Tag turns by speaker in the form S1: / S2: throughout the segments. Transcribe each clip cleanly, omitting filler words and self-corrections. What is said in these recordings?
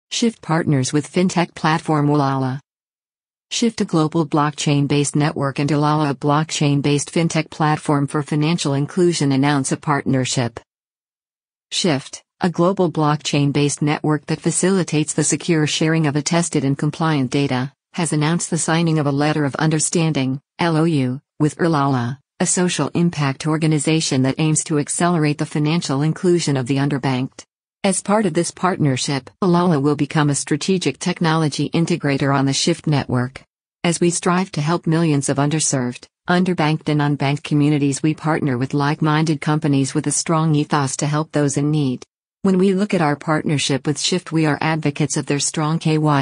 S1: Shyft partners with FinTech platform Uulala. Shyft, a global blockchain-based network, and Uulala, a blockchain-based FinTech platform for financial inclusion, announce a partnership. Shyft, a global blockchain-based network that facilitates the secure sharing of attested and compliant data, has announced the signing of a Letter of Understanding, LOU, with Uulala, a social impact organization that aims to accelerate the financial inclusion of the underbanked. As part of this partnership, Uulala will become a strategic technology integrator on the Shyft network. As we strive to help millions of underserved, underbanked and unbanked communities, we partner with like-minded companies with a strong ethos to help those in need. When we look at our partnership with Shyft, we are advocates of their strong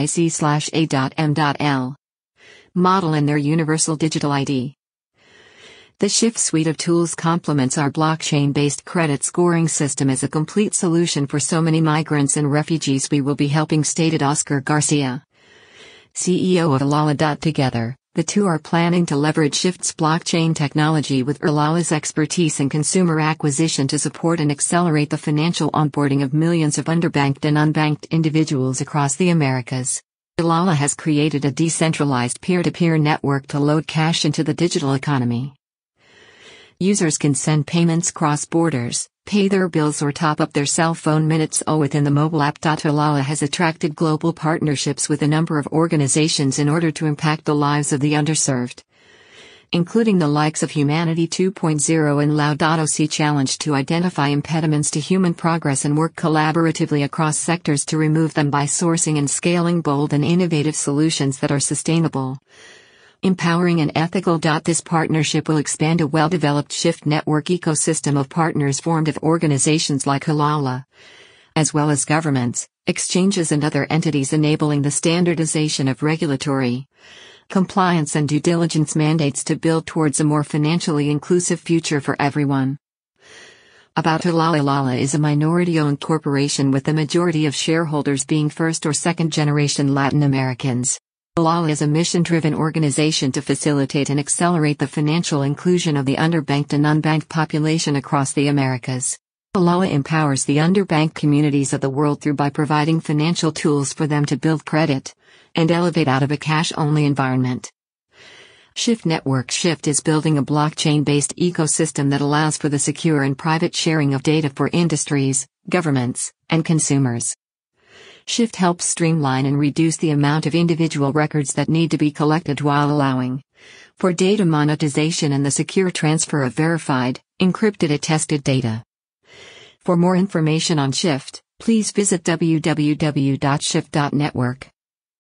S1: KYC/A.M.L model and their universal digital ID. The Shyft suite of tools complements our blockchain-based credit scoring system as a complete solution for so many migrants and refugees we will be helping, stated Oscar Garcia, CEO of Uulala. Together, the two are planning to leverage Shyft's blockchain technology with Uulala's expertise in consumer acquisition to support and accelerate the financial onboarding of millions of underbanked and unbanked individuals across the Americas. Uulala has created a decentralized peer-to-peer network to load cash into the digital economy. Users can send payments cross borders, pay their bills, or top up their cell phone minutes all within the mobile app. Uulala has attracted global partnerships with a number of organizations in order to impact the lives of the underserved, including the likes of Humanity 2.0 and Lao.oc challenge to identify impediments to human progress and work collaboratively across sectors to remove them by sourcing and scaling bold and innovative solutions that are sustainable, empowering and ethical. This partnership will expand a well-developed Shyft network ecosystem of partners formed of organizations like Uulala, as well as governments, exchanges and other entities, enabling the standardization of regulatory, compliance and due diligence mandates to build towards a more financially inclusive future for everyone. About Uulala. Uulala is a minority-owned corporation with the majority of shareholders being first or second-generation Latin Americans. Uulala is a mission-driven organization to facilitate and accelerate the financial inclusion of the underbanked and unbanked population across the Americas. Uulala empowers the underbanked communities of the world by providing financial tools for them to build credit and elevate out of a cash-only environment. Shyft Network. Shyft is building a blockchain-based ecosystem that allows for the secure and private sharing of data for industries, governments, and consumers. Shyft helps streamline and reduce the amount of individual records that need to be collected while allowing for data monetization and the secure transfer of verified, encrypted, attested data. For more information on Shyft, please visit www.shyft.network.